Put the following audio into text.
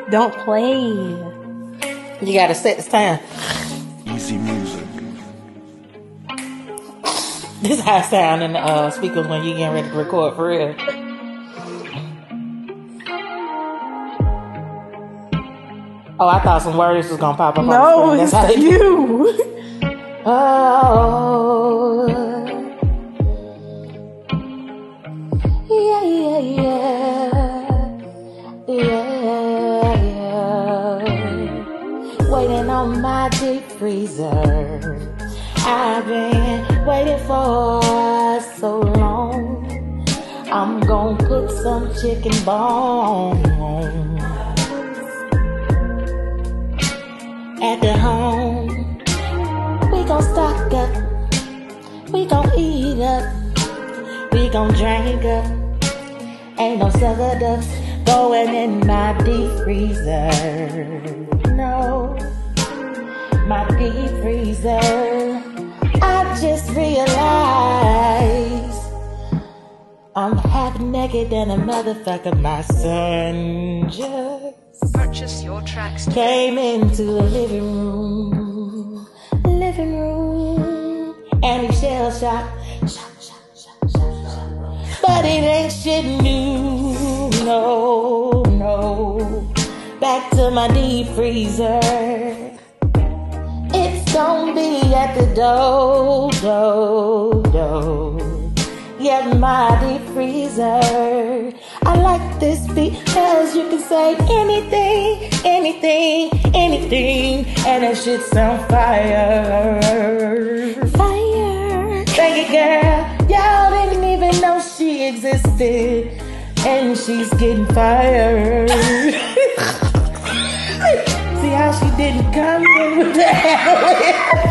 Don't play. You gotta set the time. Easy music. This is how it sound in the speakers when you getting ready to record for real. Oh, I thought some words was gonna pop up No, on the screen. That's how it's they do. you. Oh, yeah, yeah, yeah. Waiting on my deep freezer. I've been waiting for so long. I'm gonna put some chicken bones at the home. We gon' stock up, we gon' eat up, we gon' drink up. Ain't no sugar ducks going in my deep freezer. No, my deep freezer. I just realized I'm half naked and a motherfucker. My son just Purchase your tracks today. came into the living room, and he shell shocked, but it ain't shit new, no, back to my deep freezer, it's gonna be at the door, yeah, my deep freezer. I like this because you can say anything, and that shit sound fire. Thank you, girl. Y'all didn't even know she existed, and she's getting fired. See how she didn't come in with that?